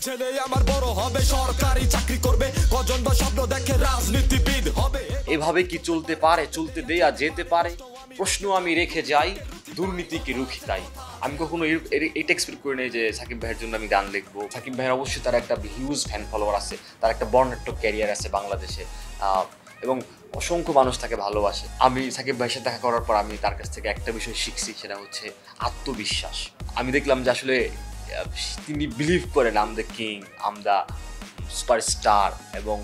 ছেলে আমার বড় হবে সরকারি চাকরি করবে কজন বা স্বপ্ন দেখে রাজনীতিবিদ হবে এভাবে কি চলতে পারে চলতে দেয়া যেতে পারে প্রশ্ন আমি রেখে যাই দুর্নীতিকে রুখি তাই আমি কখনো এটা এক্সপেক্ট করি নাই যে সাকিব ভাইয়ের জন্য আমি গান লিখবো সাকিব ভাইয়ের অবশ্যই তার একটা হিউজ ফ্যান ফলোয়ার আছে তার একটা বর্ণাঢ্য ক্যারিয়ার আছে বাংলাদেশে এবং অসংখ্য মানুষ তাকে ভালোবাসে আমি সাকিব ভাইয়ের সাথে দেখা করার পর আমি তার কাছ থেকে একটা বিষয় শিখছি সেটা হচ্ছে আত্মবিশ্বাস আমি দেখলাম যে আসলে তিনি বিলিভ করেন am the king am the superstar এবং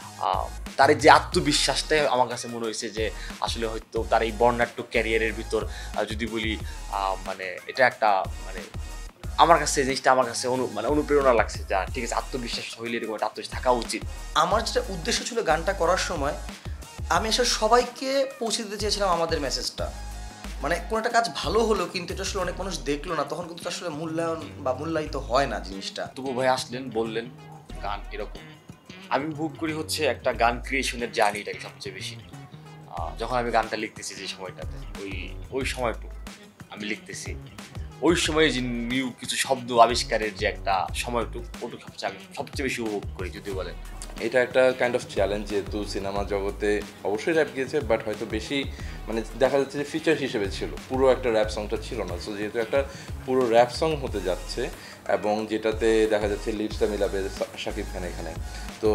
তার যে আত্মবিশ্বাসটাই আমার কাছে মনে হয়েছে যে আসলে হয়তো তার এই বর্ণাঢ্য ক্যারিয়ারের ভিতর যদি বলি মানে এটা একটা মানে আমার কাছে এই জিনিসটা আমার কাছে অনুপ্রেরণা লাগছে যা ঠিক আছে আত্মবিশ্বাস হইলে এরকম একটা আত্মবিশ্বাস থাকা উচিত আমার যেটা উদ্দেশ্য ছিল গানটা করার সময় আমি আসলে সবাইকে পৌঁছে দিতে চেয়েছিলাম আমাদের মেসেজটা মানে কোনো একটা কাজ ভালো হলো কিন্তু এটা আসলে অনেক মানুষ দেখলো না তখন কিন্তু আসলে মূল্যায়ন বা মূল্যায়িত হয় না জিনিসটা তবু ভাই আসলেন বললেন গান এরকম আমি ভোগ করি হচ্ছে একটা গান ক্রিয়েশনের জার্নিটাকে সবচেয়ে বেশি যখন আমি গানটা লিখতেছি যে সময়টাতে ওই সময়টুকু আমি লিখতেছি ওই সময়ে যে নিউ কিছু শব্দ আবিষ্কারের যে একটা সময়টুকু ওটুকু আমি সবচেয়ে বেশি উপভোগ করি যদি বলেন এটা একটা কাইন্ড অফ চ্যালেঞ্জ যেহেতু সিনেমা জগতে অবশ্যই র্যাপ গিয়েছে বাট হয়তো বেশি মানে দেখা যাচ্ছে যে ফিচার হিসেবে ছিল পুরো একটা র্যাপ সংটা ছিল না সো যেহেতু একটা পুরো র্যাপ সং হতে যাচ্ছে এবং যেটাতে দেখা যাচ্ছে লিডসটা মিলাবে শাকিব খান এখানে তো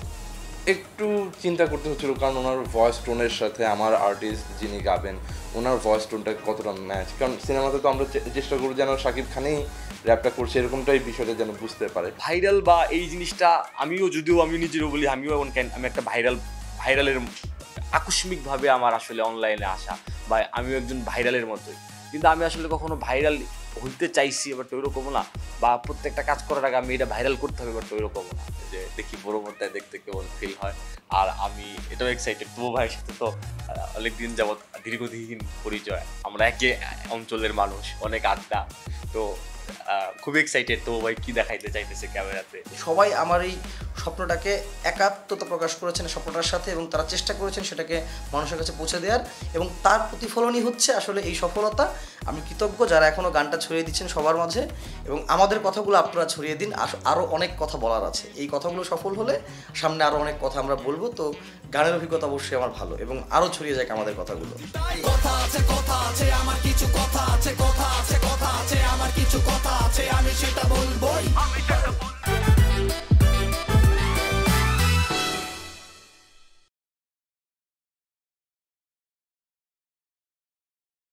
একটু চিন্তা করতে হচ্ছিলো কারণ ওনার ভয়েস টোনের সাথে আমার আর্টিস্ট যিনি গাবেন ওনার ভয়েস টোনটা কতটা ম্যাচ কারণ সিনেমাতে তো আমরা চেষ্টা করবো যেন শাকিব খানেই র্যাপটা করছে এরকমটাই বিষয়টা যেন বুঝতে পারে ভাইরাল বা এই জিনিসটা আমিও যদিও আমি নিজেরও বলি আমিও আমি একটা ভাইরালের আকস্মিকভাবে আমার আসলে অনলাইনে আসা বা আমিও একজন ভাইরালের মতোই কিন্তু আমি আসলে কখনো ভাইরাল হইতে চাইছি বাট ওইরকমও না বা প্রত্যেকটা কাজ করার আগে আমি এটা ভাইরাল করতে হবে বাট ওইরকমও না যে দেখি বড় পর্দায় দেখতে কেমন ফিল হয় আর আমি এটাও এক্সাইটেড তবু ভাইয়ের সাথে তো অনেকদিন যাবৎ দীর্ঘদিন পরিচয় আমরা একই অঞ্চলের মানুষ অনেক আড্ডা তো খুব এক্সাইটেড তো ভাই কি দেখাইতে চাইতেছে ক্যামেরাতে সবাই আমার এই স্বপ্নটাকে একাত্মতা প্রকাশ করেছেন স্বপ্নটার সাথে এবং তারা চেষ্টা করেছেন সেটাকে মানুষের কাছে পৌঁছে দেওয়ার এবং তার প্রতিফলনই হচ্ছে আসলে এই সফলতা আমি কৃতজ্ঞ যারা এখনও গানটা ছড়িয়ে দিচ্ছেন সবার মাঝে এবং আমাদের কথাগুলো আপনারা ছড়িয়ে দিন আরও অনেক কথা বলার আছে এই কথাগুলো সফল হলে সামনে আরও অনেক কথা আমরা বলবো তো গানের অভিজ্ঞতা অবশ্যই আমার ভালো এবং আরও ছড়িয়ে যাক আমাদের কথাগুলো কথা আছে আমার কিছু কথা আছে